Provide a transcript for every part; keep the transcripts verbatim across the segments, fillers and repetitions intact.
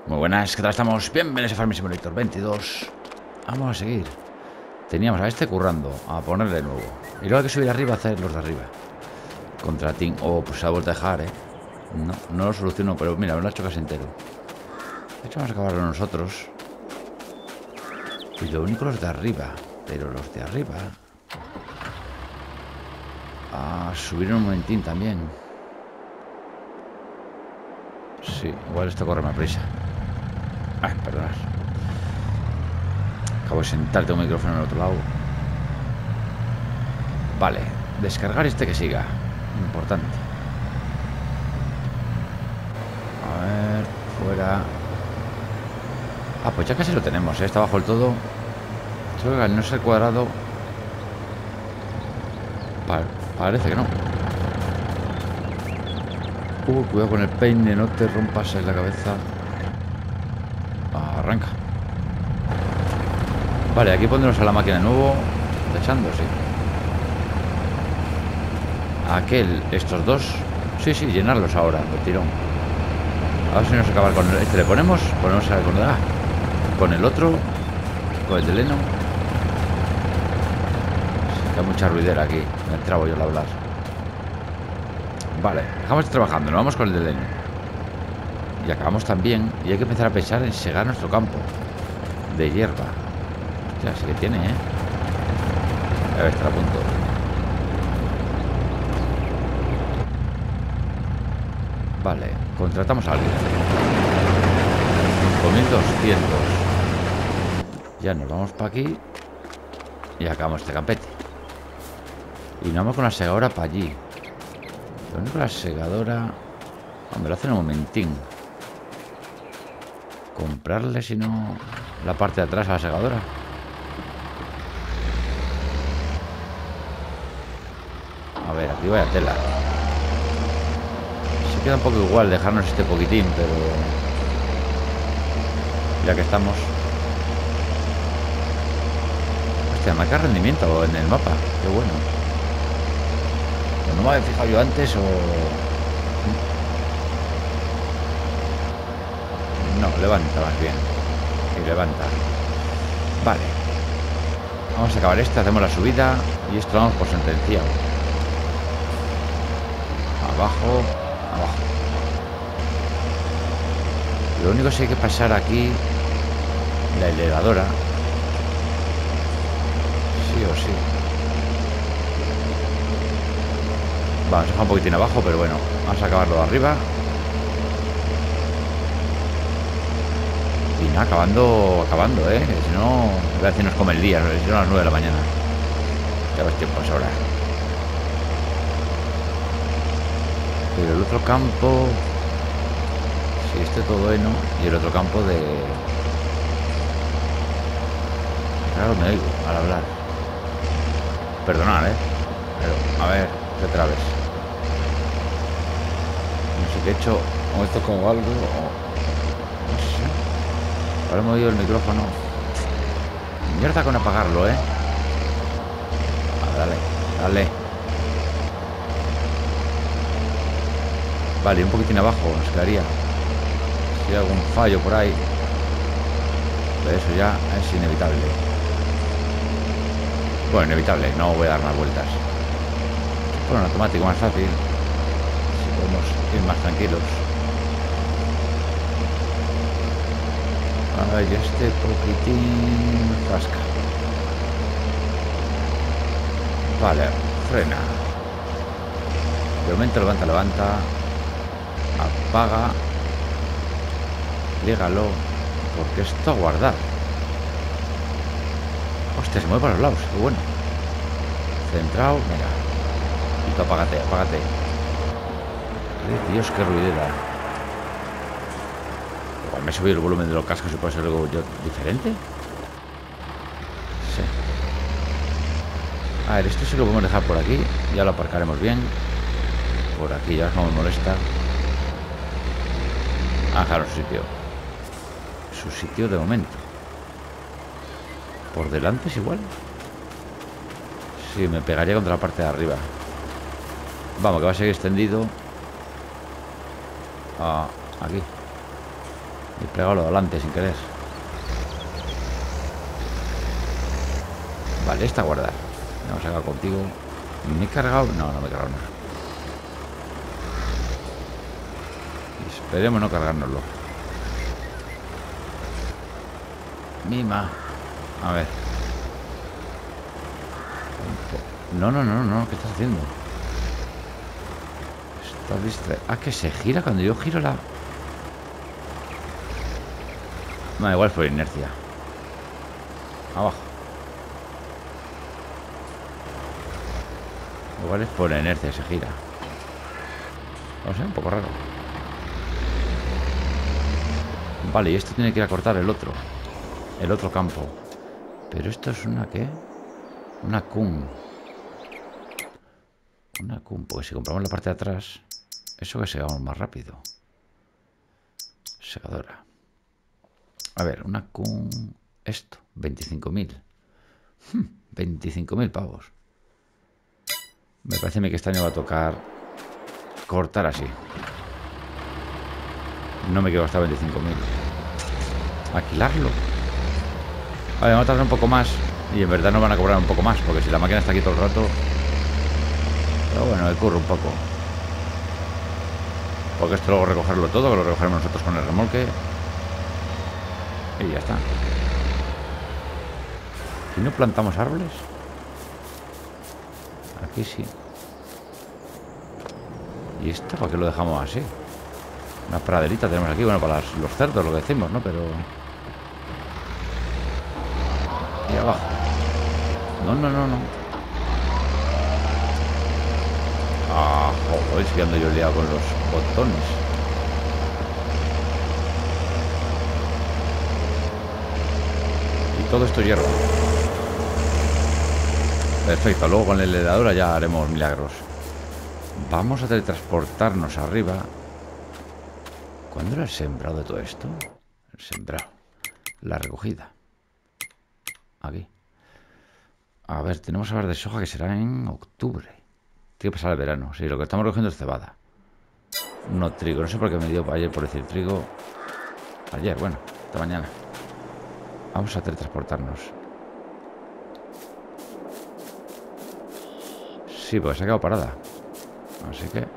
Muy buenas, ¿qué tal estamos? Bienvenidos a Farming Simulator veintidós. Vamos a seguir. Teníamos a este currando, a ponerle de nuevo. Y luego hay que subir arriba a hacer los de arriba. Contra Team. Oh, pues se ha vuelto a dejar, ¿eh? No, no lo soluciono, pero mira, me lo ha hecho casi entero. De hecho, vamos a acabarlo nosotros. Y lo único los de arriba. Pero los de arriba... A subir un momentín también. Sí, igual esto corre más prisa. Ah, perdonad. Acabo de sentar, tengo un micrófono en el otro lado. Vale, descargar este que siga. Importante. A ver, fuera. Ah, pues ya casi lo tenemos, ¿eh? Está bajo el todo. Solo que al no ser cuadrado pa Parece que no. Uh, cuidado con el peine, no te rompas en la cabeza. Arranca. Vale, aquí pondremos a la máquina de nuevo. Echando, sí. Aquel, estos dos. Sí, sí, llenarlos ahora, de tirón. A ver si nos acaba con este. Le ponemos, ponemos a con, ah, con el otro, con el de Leno. Hay mucha ruidera aquí. Me trabo yo al hablar. Vale, dejamos trabajando. Nos vamos con el de Leno. Y acabamos también. Y hay que empezar a pensar en segar nuestro campo de hierba. Hostia, sí que tiene, ¿eh? A ver, está a punto. Vale, contratamos a alguien. cinco mil doscientos. Ya nos vamos para aquí. Y acabamos este campete. Y nos vamos con la segadora para allí. Lo único que la segadora... Oh, me lo hace en un momentín. Comprarle, si no, la parte de atrás a la segadora. A ver, aquí vaya tela. Se queda un poco igual dejarnos este poquitín, pero ya que estamos. Hostia, marca rendimiento en el mapa. Qué bueno. Pues no me había fijado yo antes o... No, levanta más bien. Y levanta. Vale. Vamos a acabar esta, hacemos la subida. Y esto vamos por sentenciado. Abajo, abajo. Lo único es que hay que pasar aquí la elevadora. Sí o sí. Vamos a dejar un poquitín abajo, pero bueno. Vamos a acabarlo arriba. Y nada, acabando, acabando, ¿eh? Si no, voy a decir nos come el día, si no a las nueve de la mañana. Ya ves tiempos ahora. Pero el otro campo... Sí, este todo heno. Y el otro campo de... Claro, me oigo al hablar. Perdonad, ¿eh? Pero, a ver, ¿qué trabes? No sé qué he hecho. O esto como algo, o... Ahora me he oído el micrófono. Mierda con apagarlo, ¿eh? Ah, dale, dale. Vale, un poquitín abajo nos quedaría. Si hay algún fallo por ahí. Pero eso ya es inevitable. Bueno, inevitable, no voy a dar más vueltas. Bueno, en automático más fácil. Si podemos ir más tranquilos. Ay, este poquitín rasca. Vale, frena. De momento levanta, levanta. Apaga. Llégalo. Porque esto a guardar. Hostia, se mueve para los lados. Qué bueno. Centrado, mira. Y tú apágate, apágate. Ay, Dios, qué ruidera. ¿Me he subido el volumen de los cascos y puede ser algo yo diferente? Sí. A ver, esto sí lo podemos dejar por aquí. Ya lo aparcaremos bien. Por aquí ya no me molesta. Ah, claro, su sitio. Su sitio de momento. Por delante es igual. Sí, me pegaría contra la parte de arriba. Vamos, que va a seguir extendido. Ah, aquí. He plegado lo de adelante sin querer. Vale, esta guardar. Vamos a sacar contigo. ¿Me he cargado? No, no me he cargado nada. Esperemos no cargárnoslo. Mima. A ver. No, no, no, no. ¿Qué estás haciendo? Estás distraído. Ah, que se gira cuando yo giro la... No, igual fue inercia. Abajo. Igual es por inercia, se gira. No sé, un poco raro. Vale, y esto tiene que ir a cortar el otro. El otro campo. Pero esto es una, ¿qué? Una Kun. Una Kun, porque si compramos la parte de atrás, eso que segamos más rápido. Segadora. A ver, una Kun... Esto, veinticinco mil. veinticinco mil pavos. Me parece a mí que este año va a tocar cortar así. No me quiero gastar veinticinco mil. Alquilarlo. Vale, vamos a tardar un poco más. Y en verdad nos van a cobrar un poco más, porque si la máquina está aquí todo el rato... Pero bueno, me curro un poco. Porque esto luego recogerlo todo, que lo recogeremos nosotros con el remolque. Y ya está. ¿Y no plantamos árboles? Aquí sí. ¿Y esto para qué lo dejamos así? Una praderita tenemos aquí, bueno, para las, los cerdos, lo que decimos, ¿no? Pero... Y abajo. No, no, no, no. Ah, joder, es que ando yo liado con los botones. Y todo esto hierro. Perfecto, luego con la heladora ya haremos milagros. Vamos a teletransportarnos arriba. ¿Cuándo era el sembrado de todo esto? El sembrado. La recogida. Aquí. A ver, tenemos hablar de soja que será en octubre. Tiene que pasar el verano. Sí, lo que estamos recogiendo es cebada. No trigo. No sé por qué me dio para ayer por decir trigo. Ayer, bueno, esta mañana. Vamos a teletransportarnos. Sí, pues se ha quedado parada. Así que...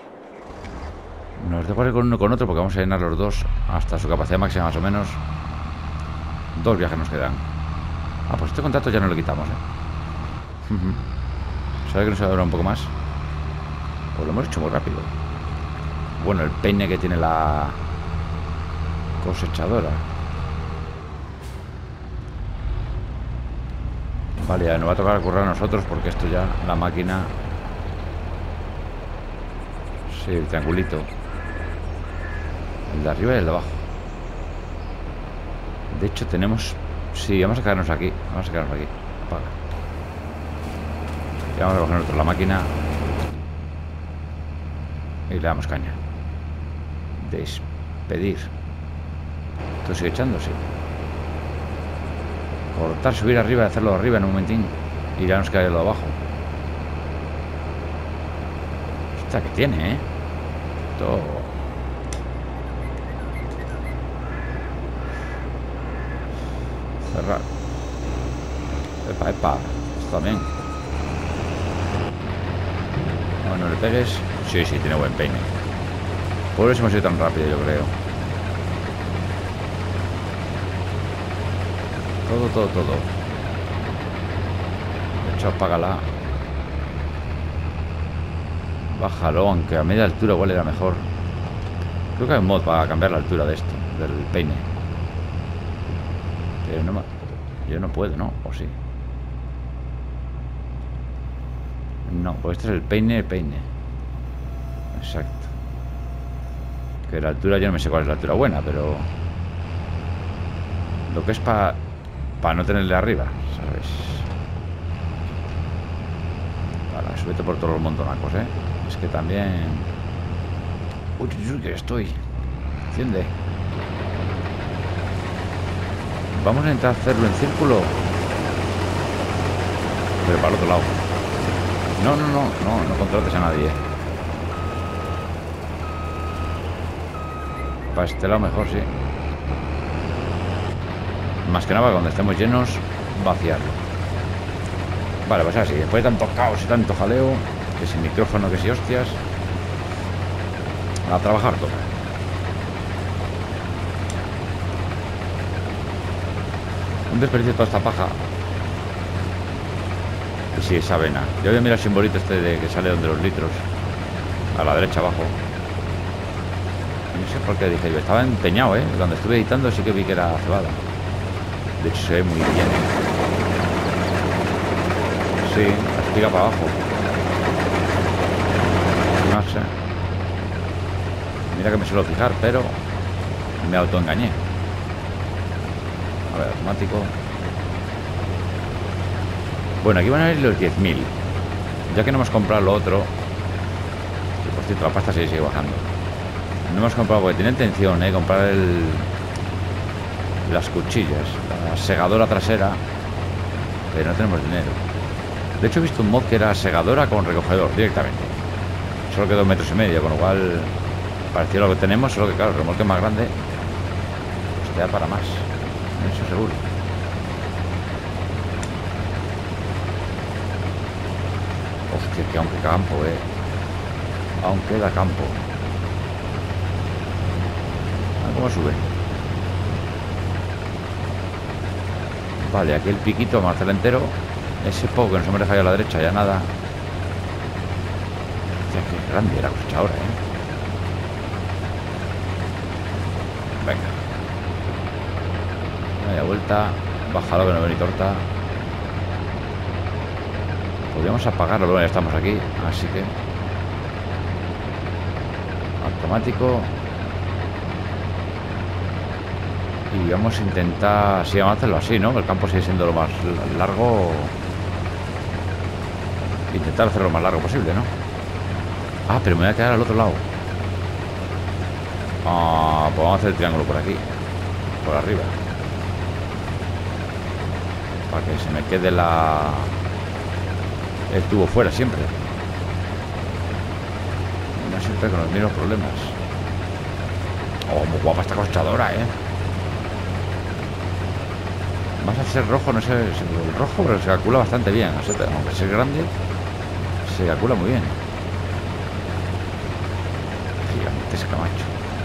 Nos dejo ir con uno y con otro porque vamos a llenar los dos hasta su capacidad máxima más o menos. Dos viajes nos quedan. Ah, pues este contacto ya no lo quitamos, ¿eh? ¿Sabe que nos va a durar un poco más? Pues lo hemos hecho muy rápido. Bueno, el peine que tiene la cosechadora. Vale, ya nos va a tocar currar a nosotros porque esto ya, la máquina... Sí, el triangulito. El de arriba y el de abajo. De hecho tenemos... Sí, vamos a quedarnos aquí. Vamos a quedarnos aquí. Apaga. Y vamos a coger nosotros la máquina. Y le damos caña. Despedir. ¿Esto sigue echando? Sí. Cortar, subir arriba y hacerlo de arriba en un momentín. Y ya nos cae lo de abajo. Hostia, que tiene, ¿eh? Esto... Cerrar. Epa, epa. Esto también. No, no le pegues. Sí, sí, tiene buen peine. Por eso hemos ido tan rápido, yo creo. Todo, todo, todo. De hecho, apágala. Bájalo, aunque a media altura igual era mejor. Creo que hay un mod para cambiar la altura de esto, del peine. Pero no, yo no puedo, ¿no? ¿O sí? No, pues este es el peine, peine. Exacto. Que la altura, yo no me sé cuál es la altura buena, pero... Lo que es para... Para no tenerle arriba, ¿sabes? Para, súbete por todos los montonacos, ¿eh? Es que también... Uy, uy, uy, que estoy... Enciende. Vamos a intentar hacerlo en círculo. Pero para el otro lado. No, no, no, no, no contrates a nadie. Para este lado mejor, sí. Más que nada, cuando estemos llenos, vaciarlo. Vale, pues así, después de tanto caos y tanto jaleo, que si micrófono, que si hostias, a trabajar todo. Un desperdicio toda esta paja. Y sí, esa avena. Yo voy a mirar el simbolito este de que sale donde los litros. A la derecha abajo. No sé por qué dije yo. Estaba empeñado, ¿eh? Cuando estuve editando sí que vi que era cebada. De hecho se ve muy bien, ¿eh? Sí, la espiga para abajo. No sé. Mira que me suelo fijar, pero me autoengañé. A ver, automático. Bueno, aquí van a ir los diez mil. Ya que no hemos comprado lo otro, que por cierto la pasta sigue, sigue bajando. No hemos comprado porque tenía intención, ¿eh? Comprar el, las cuchillas, la segadora trasera, pero no tenemos dinero. De hecho he visto un mod que era segadora con recogedor directamente. Solo que dos metros y medio, con lo cual parecía lo que tenemos, solo que claro, el remolque más grande pues te da para más. Eso seguro. Hostia, que aún queda campo, eh. Aún queda campo. A ver cómo sube. Vale, aquí el piquito, vamos a hacerlo entero. Ese poco que nos hemos dejado a la derecha, ya nada. Hostia, qué grande la cosecha ahora, eh. Venga. Vaya vuelta. Bájalo que no ve ni torta. Podríamos apagarlo, pero ya estamos aquí. Así que automático. Y vamos a intentar. Sí, vamos a hacerlo así, ¿no? El campo sigue siendo lo más largo. Intentar hacerlo lo más largo posible, ¿no? Ah, pero me voy a quedar al otro lado. Ah, pues vamos a hacer el triángulo por aquí. Por arriba. Para que se me quede la... el tubo fuera siempre. No siempre con los mismos problemas. Oh, muy guapa esta cosechadora, eh. Vas a ser rojo, no sé si el rojo, pero se calcula bastante bien. Aunque sea grande, se calcula muy bien. Gigantesca, macho.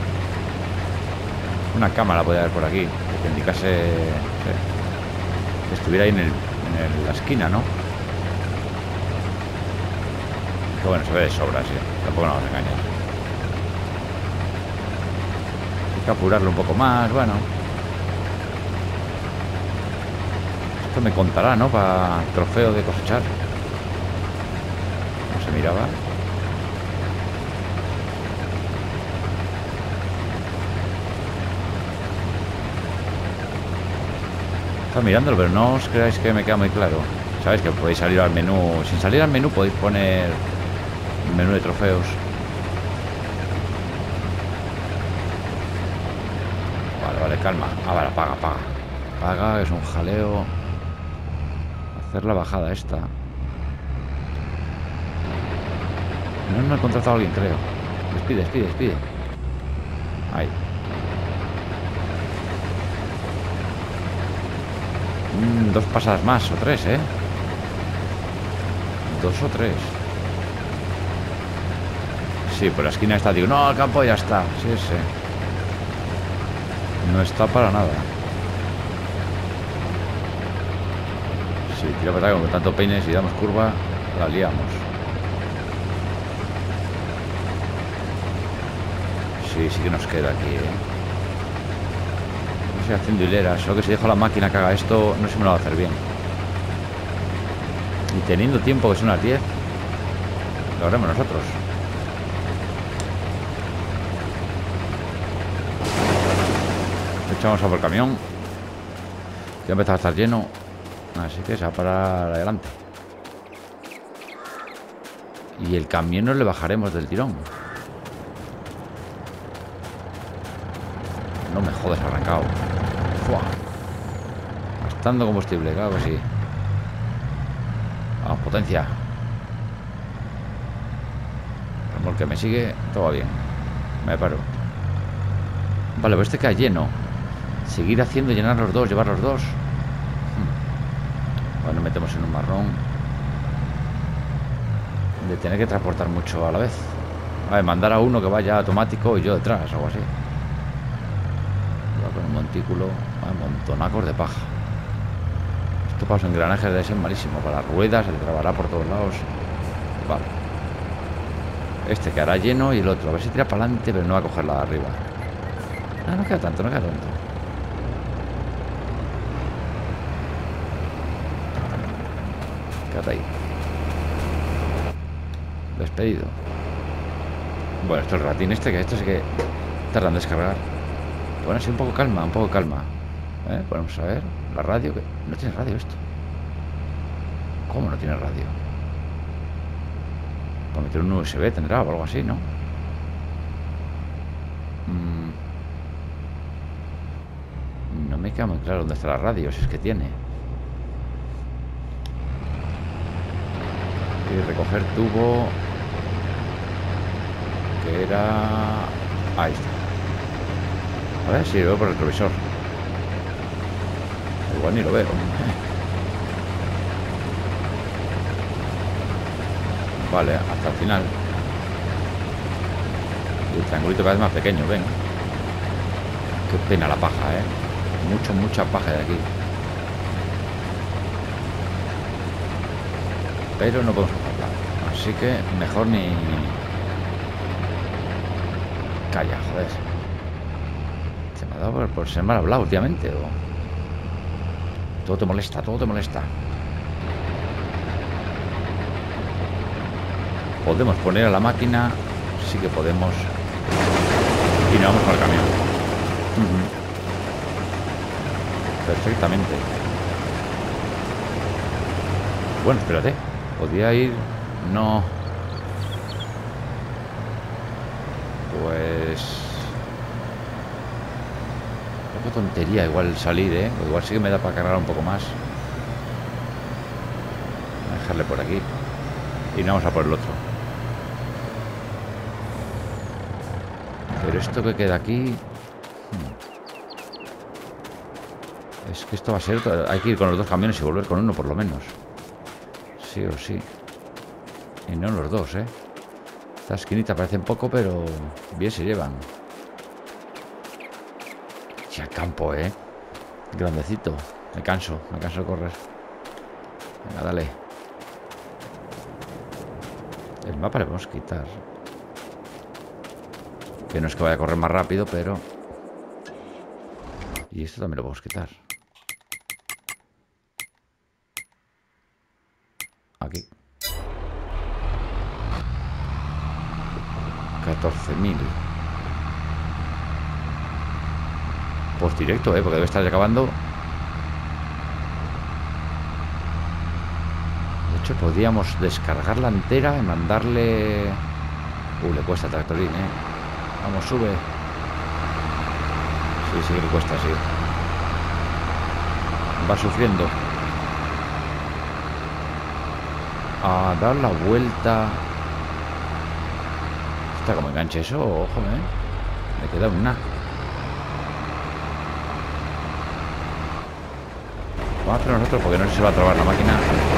Una cámara podía haber por aquí que te indicase, sí, que estuviera ahí en, el, en la esquina, ¿no? Que bueno, se ve de sobra, sí. Tampoco nos vamos a engañar. Hay que apurarlo un poco más, bueno. Esto me contará, ¿no? Para trofeo de cosechar. No se miraba. Estaba mirándolo, pero no os creáis que me queda muy claro. Sabéis que podéis salir al menú. Sin salir al menú podéis poner el menú de trofeos. Vale, vale, calma. Ah, vale, apaga, apaga. Apaga, es un jaleo. Hacer la bajada esta. No, no he contratado a alguien, creo. Despide, despide, despide. Ahí. Mm, dos pasadas más, o tres, ¿eh? Dos o tres. Sí, por la esquina está, digo, no, el campo ya está. Sí, sí. No está para nada. Sí, tiro para atrás, con tanto peine, si damos curva, la liamos. Sí, sí que nos queda aquí, ¿eh? No estoy haciendo hileras, solo que si dejo la máquina que haga esto, no sé si me lo va a hacer bien. Y teniendo tiempo, que son las diez, lo haremos nosotros. Echamos a por el camión. Ya empezó a estar lleno. Así que se va a parar adelante. Y el camión nos le bajaremos del tirón. No me jodes, arrancado. ¡Fua! Gastando combustible, claro que sí. Vamos, potencia. El remolque me sigue, todo va bien. Me paro. Vale, pues este queda lleno. Seguir haciendo, llenar los dos, llevar los dos. Bueno, metemos en un marrón de tener que transportar mucho a la vez. A ver, mandar a uno que vaya automático y yo detrás, algo así. Con un montículo, hay montonacos de paja. Esto para los engranajes debe ser malísimo. Para las ruedas, se le trabará por todos lados. Vale. Este quedará lleno y el otro. A ver si tira para adelante, pero no va a coger la de arriba. Ah, no queda tanto, no queda tanto. Quédate ahí. Despedido. Bueno, esto es el ratín este, que esto sí que tarda en descargar. Bueno, sí, un poco calma, un poco calma. ¿Eh? Podemos a ver. La radio, que no tiene radio esto. ¿Cómo no tiene radio? Para meter un U S B tendrá o algo así, ¿no? Mm. No me queda muy claro dónde está la radio, si es que tiene. Y recoger tubo. Que era... Ahí está. A ver si lo veo por el retrovisor. Igual ni lo veo. Vale, hasta el final. Y el triangulito cada vez más pequeño, ven. Qué pena la paja, eh. Mucho, mucha paja de aquí. Pero no podemos cogerla. Así que mejor ni... Calla, joder. Se me ha dado por, por ser mal hablado últimamente, o... Todo te molesta, todo te molesta. Podemos poner a la máquina. Sí que podemos. Y nos vamos con el camión. Uh-huh. Perfectamente. Bueno, espérate. Podría ir... No. Pues... Qué tontería igual salir, ¿eh? O igual sí que me da para cargar un poco más. Voy a dejarle por aquí. Y no vamos a por el otro. Pero esto que queda aquí... Es que esto va a ser... Hay que ir con los dos camiones y volver con uno por lo menos. Sí o sí. Y no los dos, ¿eh? Esta esquinita parecen poco, pero bien se llevan. Y al campo, ¿eh? Grandecito. Me canso, me canso de correr. Venga, dale. El mapa le podemos quitar. Que no es que vaya a correr más rápido, pero... Y esto también lo podemos quitar. Aquí. catorce mil. Pues directo, ¿eh? Porque debe estar ya acabando. De hecho, podríamos descargarla entera y mandarle... Uh, le cuesta tractorín, ¿eh? Vamos, sube. Sí, sí, le cuesta, sí. Va sufriendo. A dar la vuelta. Está como enganche eso, ojo, ¿eh? Me queda una. Vamos a hacer nosotros porque no se va a trabar la máquina.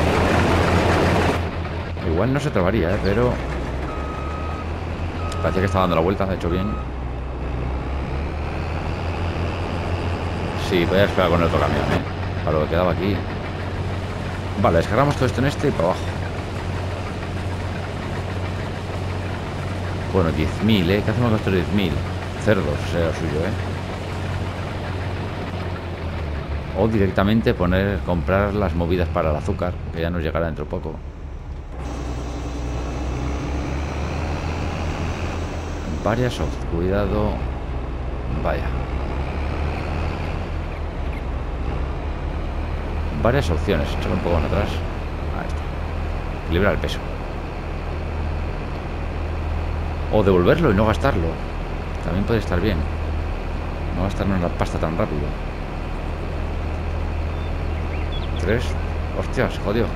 Igual no se trabaría, ¿eh? Pero... Parecía que estaba dando la vuelta, de hecho bien. Sí, voy a esperar con el otro camión, ¿eh? Para lo que quedaba aquí. Vale, descargamos todo esto en este y para abajo. Bueno, diez mil, ¿eh? ¿Qué hacemos con estos diez mil? Cerdos, sea suyo, ¿eh? O directamente poner, comprar las movidas para el azúcar, que ya nos llegará dentro de poco. Varias soft, cuidado. Vaya. Varias opciones, échalo un poco más atrás. Ahí está. Equilibrar el peso. O devolverlo y no gastarlo. También puede estar bien. No gastarnos la pasta tan rápido. Tres. Hostias, jodió.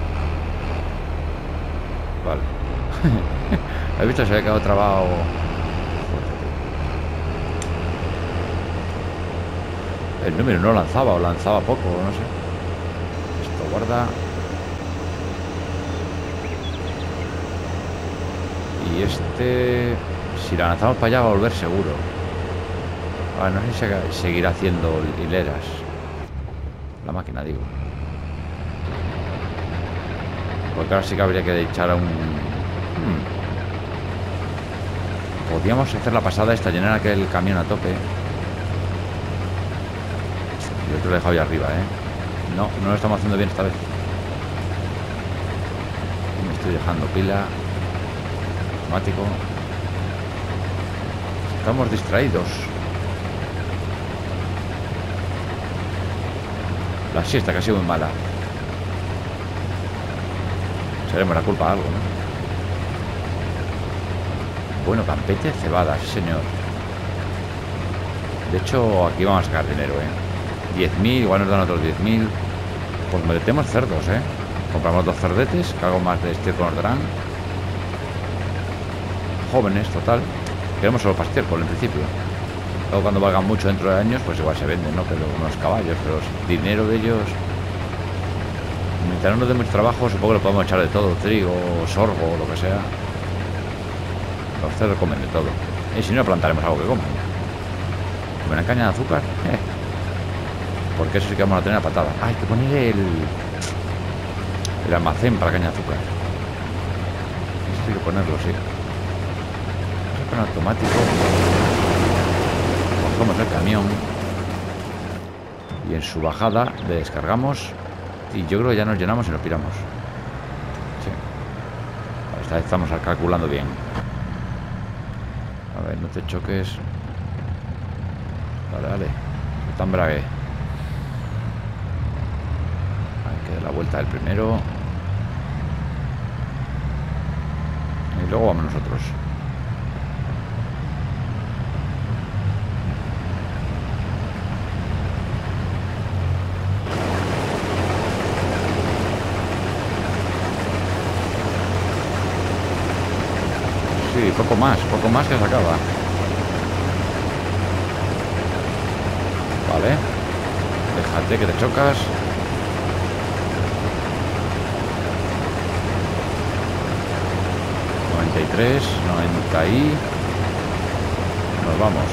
Vale. ¿Has visto? Se había quedado trabado. el número no lanzaba o lanzaba poco, no sé. Esto guarda. Y este, si la lanzamos para allá va a volver seguro. Ahora no sé si seguirá haciendo hileras. La máquina, digo. Porque ahora sí que habría que echar a un... Hmm. Podríamos hacer la pasada esta, llenar aquel camión a tope. Yo te lo he dejado ahí arriba, ¿eh? No, no lo estamos haciendo bien esta vez. Me estoy dejando pila. Automático. Estamos distraídos. La siesta que ha sido muy mala. Seremos la culpa a algo, ¿no? Bueno, campete, cebada, sí señor. De hecho, aquí vamos a sacar dinero, ¿eh? diez mil, igual nos dan otros diez mil. Pues metemos cerdos, ¿eh? Compramos dos cerdetes, que algo más de estiércol nos darán. Jóvenes, total. Queremos solo para estiércol en principio. Luego cuando valgan mucho dentro de años, pues igual se venden, ¿no? Pero unos caballos, pero el dinero de ellos... Mientras no nos dé mucho trabajo, supongo que lo podemos echar de todo. Trigo, sorgo, lo que sea. Los cerdos comen de todo. Y si no, plantaremos algo que coman. ¿Comen caña de azúcar? Eh. Porque eso sí que vamos a tener a patada. Ah, hay que poner el... El almacén para caña de azúcar. Eso hay que ponerlo, sí. Con automático. Cogemos el camión. Y en su bajada le descargamos. Y yo creo que ya nos llenamos y nos piramos. Sí. Esta vez estamos calculando bien. A ver, no te choques. Dale, dale. Suelta embrague. Hay que dar la vuelta del primero. Y luego vamos nosotros. Sí, poco más, poco más que se acaba. Vale. Déjate que te chocas. noventa y tres, noventa y... Nos vamos.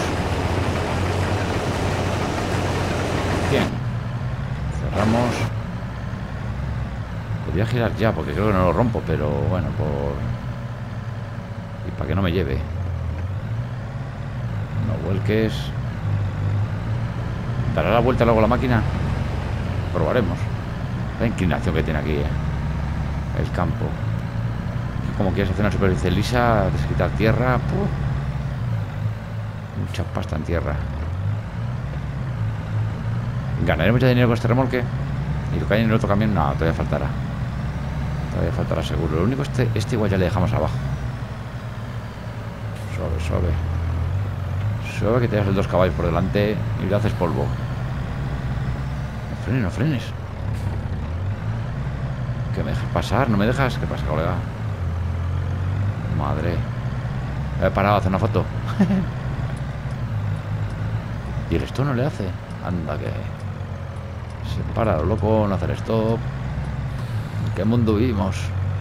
cien. Cerramos. Podría girar ya porque creo que no lo rompo, pero bueno, por... para que no me lleve. No vuelques. ¿Dará la vuelta luego la máquina? Probaremos. La inclinación que tiene aquí, ¿eh? El campo. Y como quieres hacer una superficie lisa, desquitar tierra. ¡Puf! Mucha pasta en tierra. ¿Ganaré mucho dinero con este remolque? Y lo que hay en el otro camión, no, todavía faltará. Todavía faltará seguro. Lo único, este, este igual ya le dejamos abajo. Suave, suave. Suave, que te das el dos caballos por delante y le haces polvo. No frenes, no frenes. Que me dejes pasar, ¿no me dejas? ¿Qué pasa, colega? Madre. He parado a hacer una foto. Y el stop no le hace. Anda que... Se para lo loco, no hacer stop. ¿En qué mundo vivimos?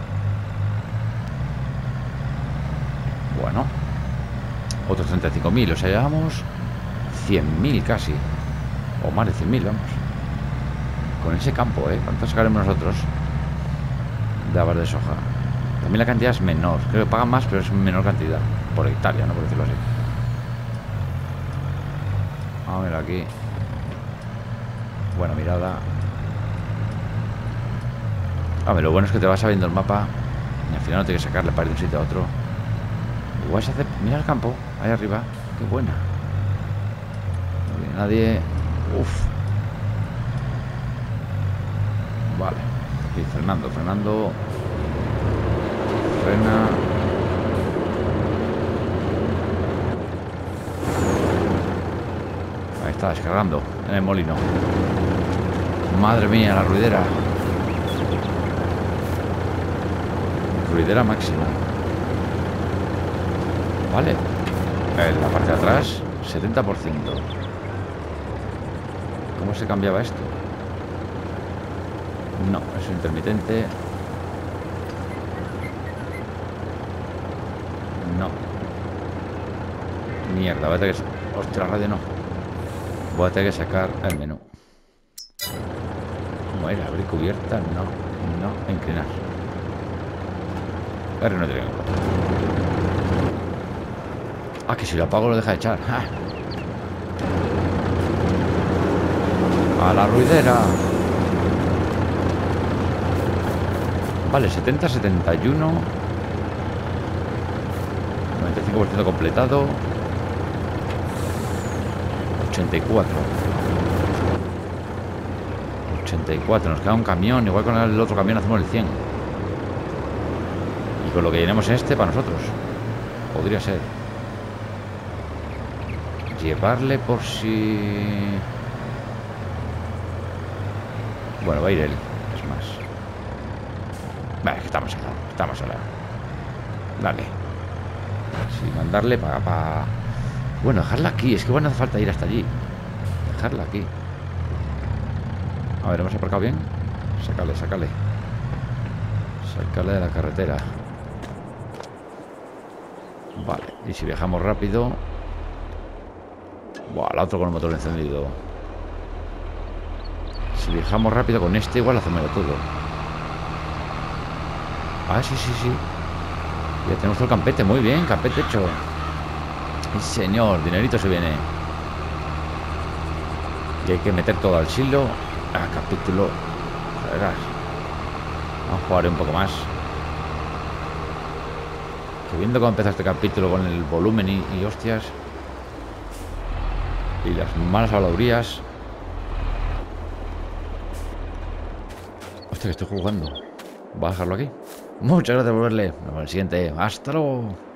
Bueno. Otros treinta y cinco mil, o sea, llevamos cien mil casi. O más de cien mil, vamos. Con ese campo, ¿eh? ¿Cuánto sacaremos nosotros de habas de soja? También la cantidad es menor. Creo que pagan más, pero es menor cantidad. Por hectárea, ¿no? Por decirlo así. A ver aquí. Buena mirada. A ver, lo bueno es que te vas sabiendo el mapa y al final no tienes que sacarle para ir de un sitio a otro. Igual se hace... Mira el campo, ahí arriba. Qué buena. No viene nadie. Uf. Vale. Y frenando, frenando. Frena. Ahí está, descargando en el molino. Madre mía, la ruidera. Ruidera máxima. Vale. En la parte de atrás, setenta por ciento. ¿Cómo se cambiaba esto? No, es intermitente. No. Mierda, voy a tener que... Hostia, la radio no. Voy a tener que sacar el menú. ¿Cómo era? ¿Abrir cubierta? No. No. Inclinar. R no tiene que... Ah, que si lo apago lo deja de echar. ¡Ah! A la ruidera. Vale, setenta, setenta y uno. noventa y cinco por ciento completado. ochenta y cuatro. ochenta y cuatro. Nos queda un camión. Igual con el otro camión hacemos el cien. Y con lo que llenemos este para nosotros. Podría ser. Llevarle por si... Bueno, va a ir él. Es más. Vale, estamos al lado. Estamos al lado. Dale. Sí, mandarle para... Pa... Bueno, dejarla aquí. Es que bueno, hace falta ir hasta allí. Dejarla aquí. A ver, ¿hemos aparcado bien? Sácale, sácale. Sácale de la carretera. Vale, y si viajamos rápido... Buah, el otro con el motor encendido. Si viajamos rápido con este, igual hacemos todo. Ah, sí, sí, sí. Ya tenemos todo el campete, muy bien, campete hecho. Sí, señor, dinerito se viene. Y hay que meter todo al silo. Ah, capítulo. Verás. Vamos a jugar un poco más. Que viendo cómo empezó este capítulo con el volumen y, y hostias. Y las malas habladurías. Hostia, que estoy jugando. Voy a dejarlo aquí. Muchas gracias por verle. Nos vemos en el siguiente. Hasta luego.